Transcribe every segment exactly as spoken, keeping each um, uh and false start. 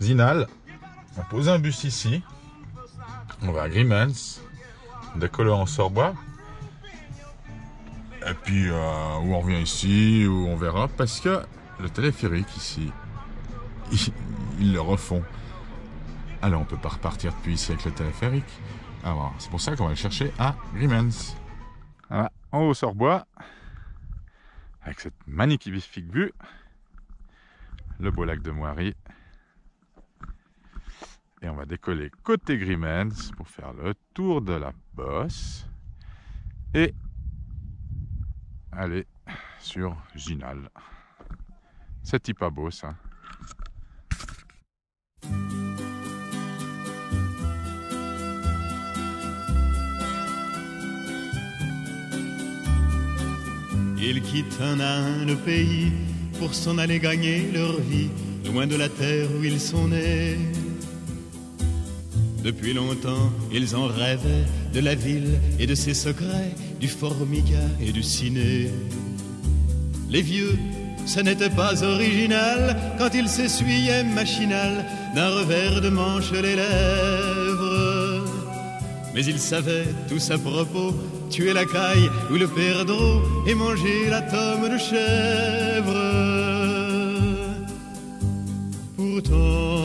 Zinal. On pose un bus ici. On va à Grimens. Décoller en Sorbois. Et puis, euh, où on revient ici, où on verra. Parce que le téléphérique ici, ils, ils le refont. Alors, on peut pas repartir depuis ici avec le téléphérique. Alors, c'est pour ça qu'on va le chercher à Grimens. Voilà, en haut Sorbois. Avec cette magnifique vue. Le beau lac de Moiry. Et on va décoller côté Grimens pour faire le tour de la bosse. Et aller sur Ginal. C'est pas beau ça. Ils quittent un à un le pays pour s'en aller gagner leur vie, loin de la terre où ils sont nés. Depuis longtemps, ils en rêvaient de la ville et de ses secrets, du formica et du ciné. Les vieux, ce n'était pas original quand ils s'essuyaient machinal d'un revers de manche les lèvres. Mais ils savaient tous à propos tuer la caille ou le perdreau et manger la tome de chèvre. Pourtant,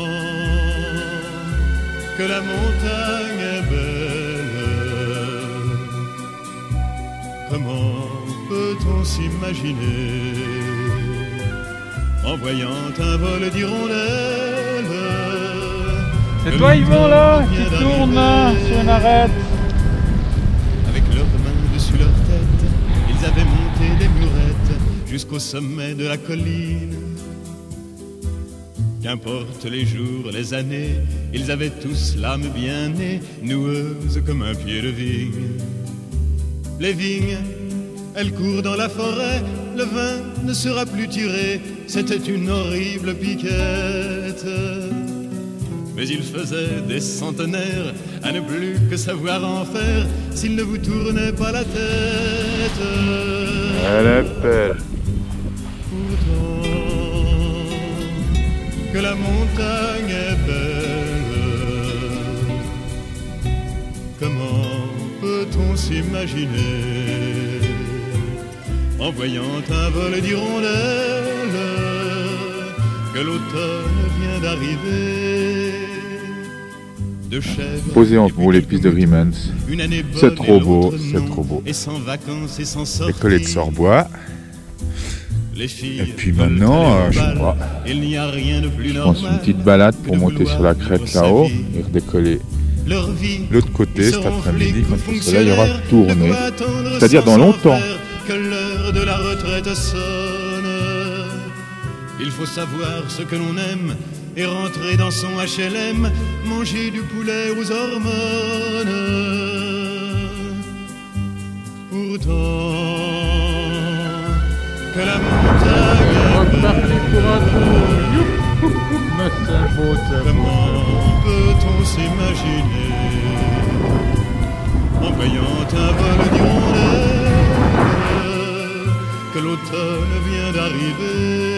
que la montagne est belle, comment peut-on s'imaginer en voyant un vol d'hirondelles? C'est toi Yvan là qui tourne là, sur une arête. Avec leurs mains dessus leur tête, ils avaient monté des murettes jusqu'au sommet de la colline. Qu'importe les jours, les années, ils avaient tous l'âme bien née, noueuse comme un pied de vigne. Les vignes, elles courent dans la forêt, le vin ne sera plus tiré, c'était une horrible piquette. Mais il faisait des centenaires à ne plus que savoir en faire s'il ne vous tournait pas la tête. Elle est belle. Pourtant, que la montagne est belle, comment peut-on s'imaginer en voyant un vol d'hirondelles que l'automne vient d'arriver? Posé en haut les pistes de Grimens, c'est trop beau, c'est trop beau. Décoller de Sorbois. Et puis maintenant, euh, je sais pas, je pense une petite balade pour monter sur la crête là-haut et redécoller l'autre côté cet après-midi quand le soleil aura tourné, c'est-à-dire dans longtemps. Que l'heure de la retraite sonne, il faut savoir ce que l'on aime et rentrer dans son H L M, manger du poulet aux hormones. Pourtant, que la montagne est reparti pour un tour. Mais c'est beau, c'est beau. Comment peut-on s'imaginer en voyant un vol d'hirondelles que l'automne vient d'arriver?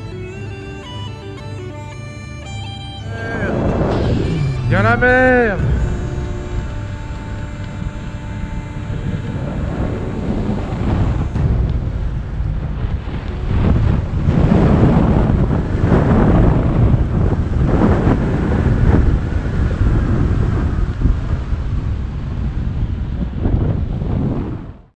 Viens la mer.